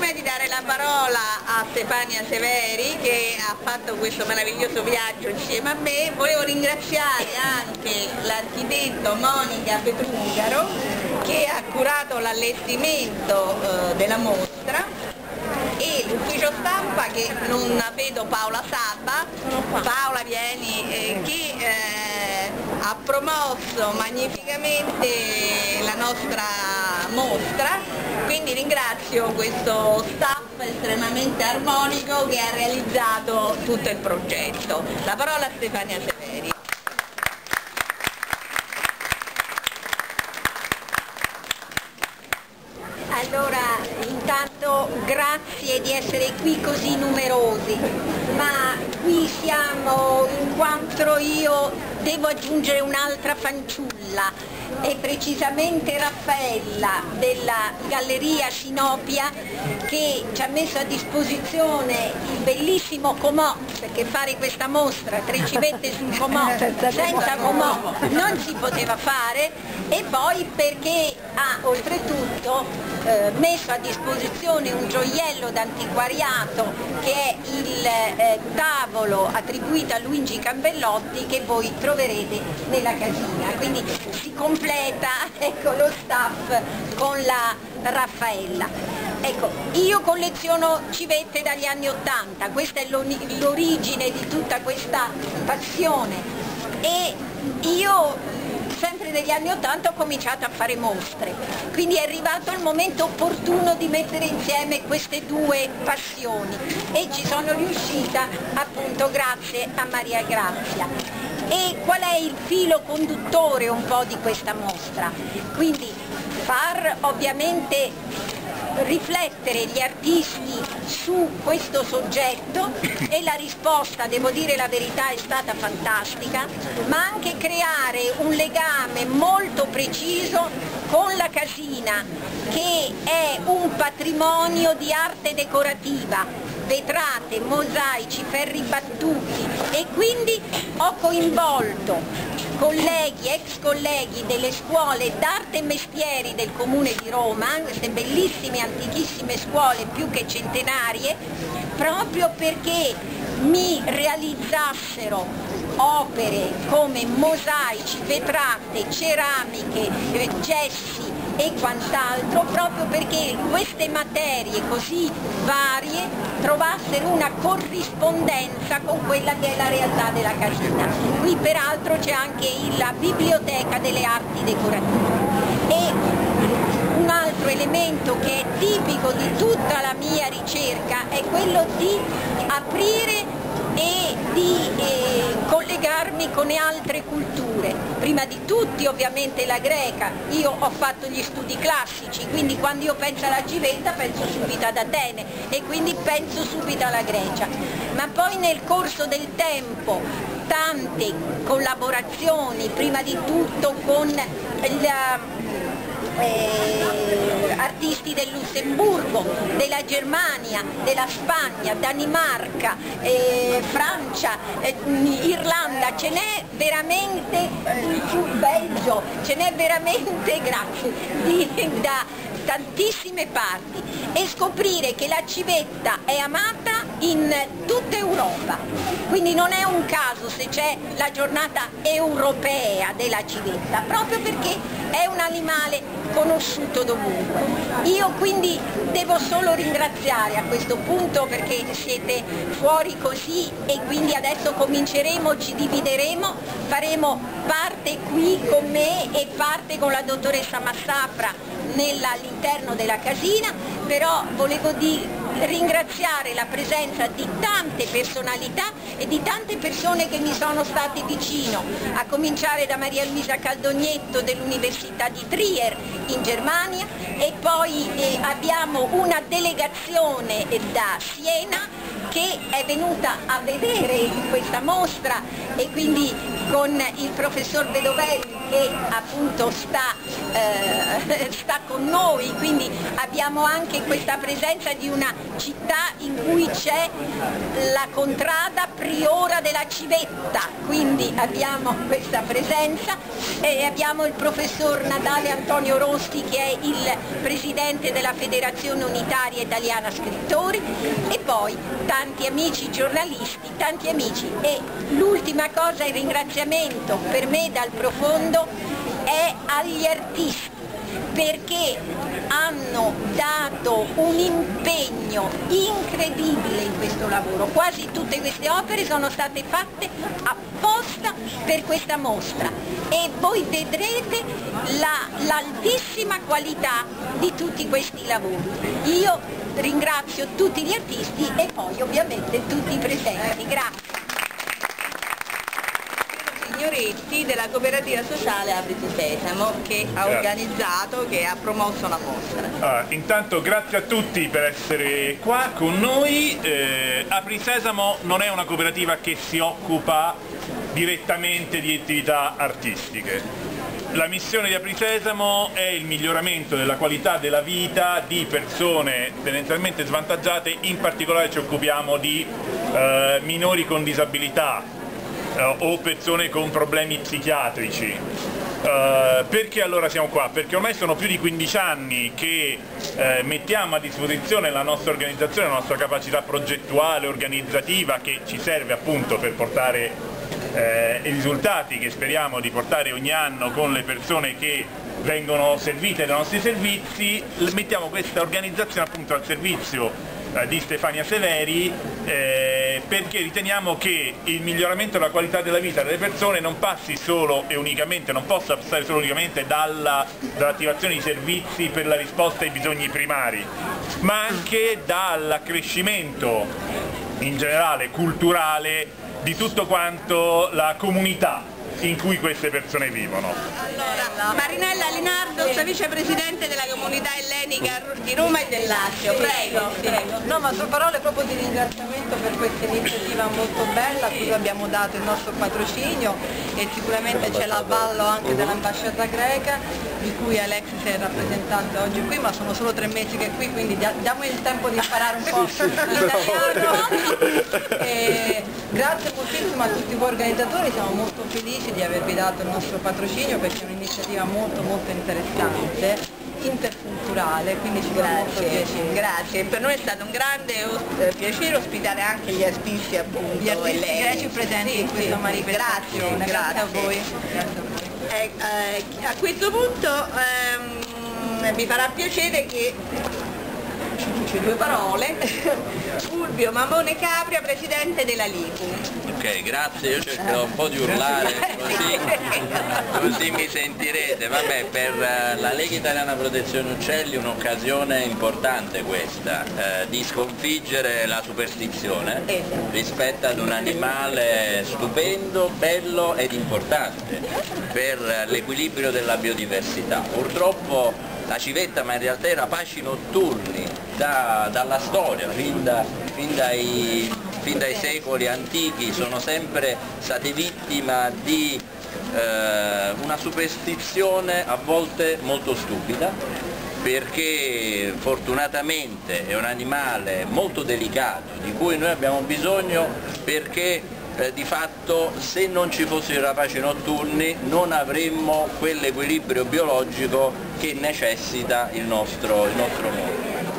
prima di dare la parola a Stefania Severi, che ha fatto questo meraviglioso viaggio insieme a me, volevo ringraziare anche l'architetto Monica Petrungaro, che ha curato l'allestimento della mostra, e l'ufficio stampa, che non vedo Paola Sabba. Paola, vieni, che ha promosso magnificamente la nostra mostra, quindi ringrazio questo staff estremamente armonico che ha realizzato tutto il progetto. La parola a Stefania Severi. Allora, intanto grazie di essere qui così numerosi, ma qui siamo in quanto io devo aggiungere un'altra fanciulla, e precisamente Raffaella della Galleria Sinopia, che ci ha messo a disposizione il bellissimo Comò, perché fare questa mostra, 3 civette sul Comò, senza Comò non si poteva fare, e poi perché ha oltretutto messo a disposizione un gioiello d'antiquariato che è il tavolo attribuito a Luigi Campellotti, che voi troverete nella casina. Quindi si completa, ecco, lo staff con la Raffaella. Ecco, io colleziono civette dagli anni '80, questa è l'origine di tutta questa passione, e io sempre negli anni '80 ho cominciato a fare mostre, quindi è arrivato il momento opportuno di mettere insieme queste due passioni, e ci sono riuscita appunto grazie a Maria Grazia. E qual è il filo conduttore un po' di questa mostra? Quindi far ovviamente riflettere gli artisti su questo soggetto, e la risposta, devo dire la verità, è stata fantastica, ma anche creare un legame molto preciso con la casina, che è un patrimonio di arte decorativa, vetrate, mosaici, ferri battuti, e quindi ho coinvolto colleghi, ex colleghi delle scuole d'arte e mestieri del Comune di Roma, queste bellissime antichissime scuole più che centenarie, proprio perché mi realizzassero opere come mosaici, vetrate, ceramiche, gessi e quant'altro, proprio perché queste materie così varie trovassero una corrispondenza con quella che è la realtà della casina. Qui peraltro c'è anche la biblioteca delle arti decorative. E un altro elemento che è tipico di tutta la mia ricerca è quello di aprire e di collegarmi con le altre culture, prima di tutti ovviamente la greca. Io ho fatto gli studi classici, quindi quando io penso alla civetta penso subito ad Atene, e quindi penso subito alla Grecia, ma poi nel corso del tempo tante collaborazioni, prima di tutto con artisti del Lussemburgo, della Germania, della Spagna, Danimarca, Francia, Irlanda, ce n'è veramente, Belgio, ce n'è veramente, grazie, da tantissime parti, e scoprire che la civetta è amata in tutta Europa, quindi non è un caso se c'è la giornata europea della civetta, proprio perché è un animale conosciuto dovunque. Io quindi devo solo ringraziare a questo punto, perché siete fuori così, e quindi adesso cominceremo, ci divideremo, faremo parte qui con me e parte con la dottoressa Massafra all'interno della casina, però volevo ringraziare la presenza di tante personalità e di tante persone che mi sono state vicino, a cominciare da Maria Luisa Caldognetto dell'Università di Trier in Germania, e poi abbiamo una delegazione da Siena che è venuta a vedere questa mostra, e quindi con il professor Bedovelli, che appunto sta con noi, quindi abbiamo anche questa presenza di una città in cui c'è la contrada priora della Civetta, quindi abbiamo questa presenza, e abbiamo il professor Natale Antonio Rosti che è il presidente della Federazione Unitaria Italiana Scrittori, e poi tanti amici giornalisti, tanti amici. E l'ultima cosa, il ringraziamento per me dal profondo è agli artisti, perché hanno dato un impegno incredibile in questo lavoro. Quasi tutte queste opere sono state fatte apposta per questa mostra e voi vedrete l'altissima qualità di tutti questi lavori. Io ringrazio tutti gli artisti e poi ovviamente tutti i presenti. Grazie. Signoretti della cooperativa sociale Apriti Sesamo, che ha organizzato, che ha promosso la mostra. Intanto grazie a tutti per essere qua con noi. Apriti Sesamo non è una cooperativa che si occupa direttamente di attività artistiche. La missione di Apriti Sesamo è il miglioramento della qualità della vita di persone tendenzialmente svantaggiate, in particolare ci occupiamo di minori con disabilità o persone con problemi psichiatrici. Perché allora siamo qua? Perché ormai sono più di 15 anni che mettiamo a disposizione la nostra organizzazione, la nostra capacità progettuale, organizzativa, che ci serve appunto per portare i risultati che speriamo di portare ogni anno con le persone che vengono servite dai nostri servizi. Mettiamo questa organizzazione appunto al servizio di Stefania Severi, perché riteniamo che il miglioramento della qualità della vita delle persone non passi solo e unicamente, non possa passare solo unicamente dall'attivazione di servizi per la risposta ai bisogni primari, ma anche dall'accrescimento in generale culturale di tutto quanto la comunità in cui queste persone vivono. Allora, Marinella Linardos, vicepresidente della comunità ellenica di Roma e del Lazio, prego. No, ma sue parole proprio di ringraziamento per questa iniziativa molto bella a cui abbiamo dato il nostro patrocinio, e sicuramente c'è l'avallo anche dell'ambasciata greca, di cui Alexis è rappresentante oggi qui, ma sono solo 3 mesi che è qui, quindi diamo il tempo di imparare un po' l'italiano. Grazie moltissimo a tutti voi organizzatori, siamo molto felici di avervi dato il nostro patrocinio, perché è un'iniziativa molto interessante, interculturale, quindi ci fa molto piacere. Grazie, per noi è stato un grande piacere ospitare anche gli artisti appunto, gli artisti greci presenti in questa manifestazione. Grazie a voi. A questo punto mi farà piacere che dice 2 parole Fulvio Mamone Capria, presidente della Lipu. Ok, grazie, io cercherò un po' di urlare così mi sentirete. Vabbè, per la Lega Italiana Protezione Uccelli un'occasione importante questa, di sconfiggere la superstizione rispetto ad un animale stupendo, bello ed importante per l'equilibrio della biodiversità. Purtroppo la civetta, ma in realtà i rapaci notturni dalla storia, fin dai secoli antichi, sono sempre state vittima di una superstizione a volte molto stupida, perché fortunatamente è un animale molto delicato di cui noi abbiamo bisogno, perché di fatto se non ci fossero i rapaci notturni non avremmo quell'equilibrio biologico che necessita il nostro mondo.